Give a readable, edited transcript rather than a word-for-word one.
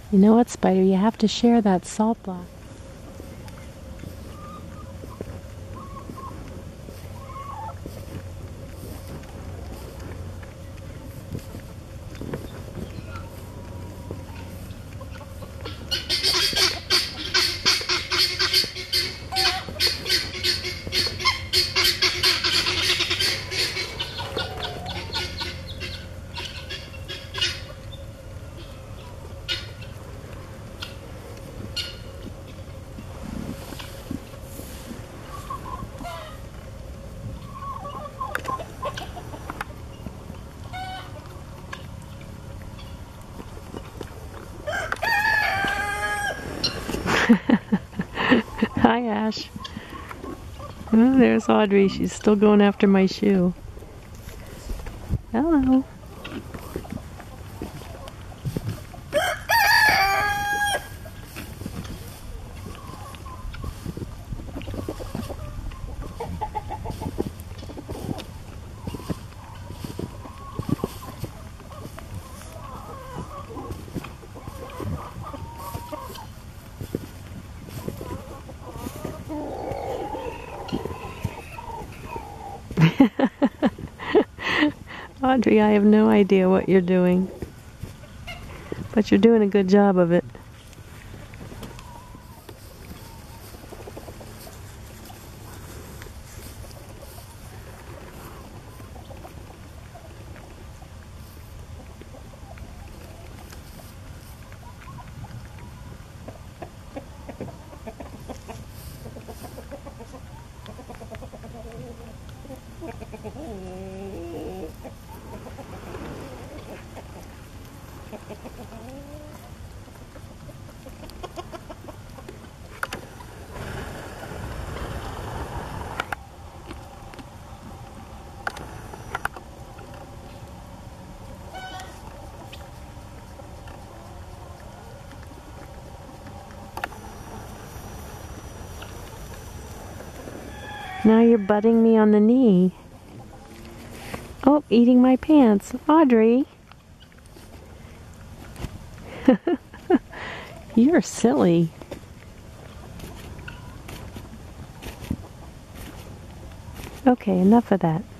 You know what, Spider? You have to share that salt block. Hi, Ash. Oh, there's Audrey. She's still going after my shoe. Hello. Audrey, I have no idea what you're doing, but you're doing a good job of it. Now you're butting me on the knee. Oh, eating my pants. Audrey. You're silly. Okay, enough of that.